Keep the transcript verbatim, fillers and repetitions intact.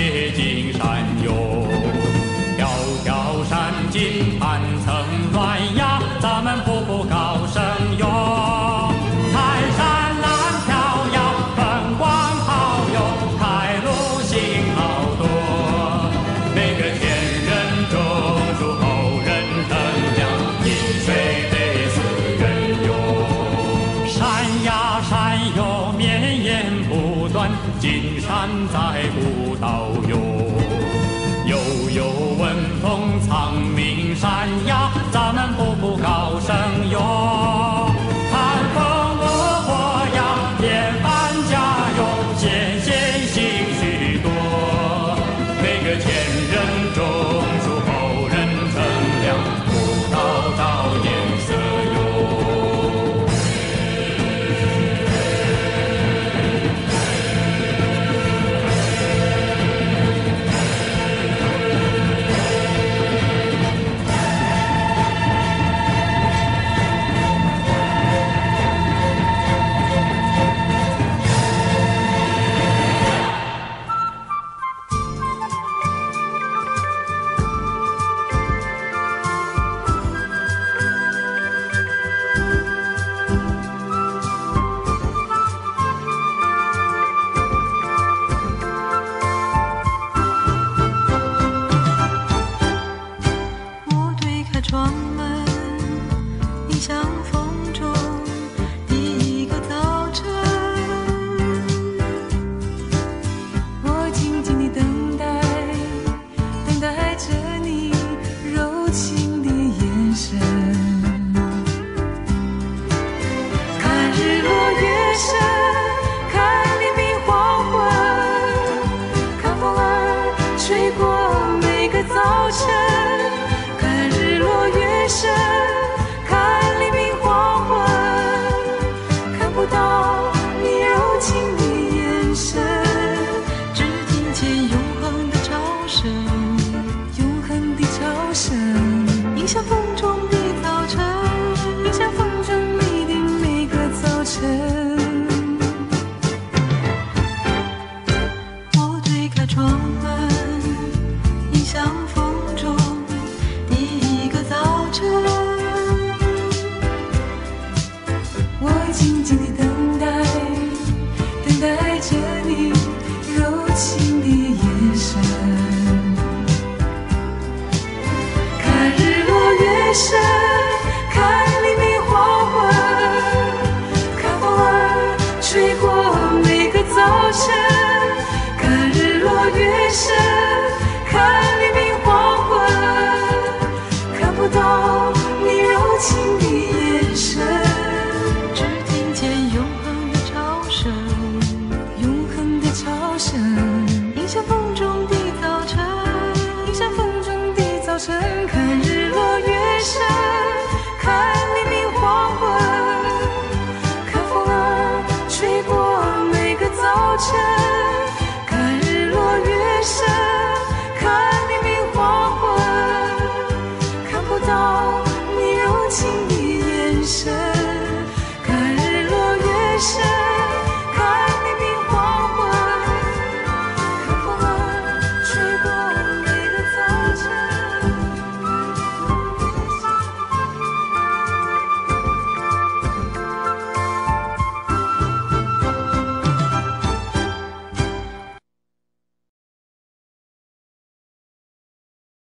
接近山哟。迢迢山径盘层乱崖，咱们步步高升哟。泰山南飘摇，风光好哟，开路行好多。每个前人种树，后人乘凉，饮水得思源哟。山呀山哟，绵延不断，金山在不倒哟。悠悠闻风藏名山呀，咱们步步高升哟。看风无火呀，连番加油，渐渐行许多。每个前人种树，后人乘凉，不倒照颜色哟。 窗门迎向风中第一个早晨，我静静地等待，等待着你柔情的眼神。看日落月升，看黎明黄昏，看风儿吹过每个早晨。看黎明黄昏，看不到你柔情的眼神，只听见永恒的潮声，永恒的潮声，迎向风中的早晨，迎向风筝里的每个早晨。我推开窗门，迎向风中第一个早晨。我静静地等待，等待着你柔情的眼神。看日落月升，看黎明黄昏，看风儿吹过每个早晨。看日落月升，看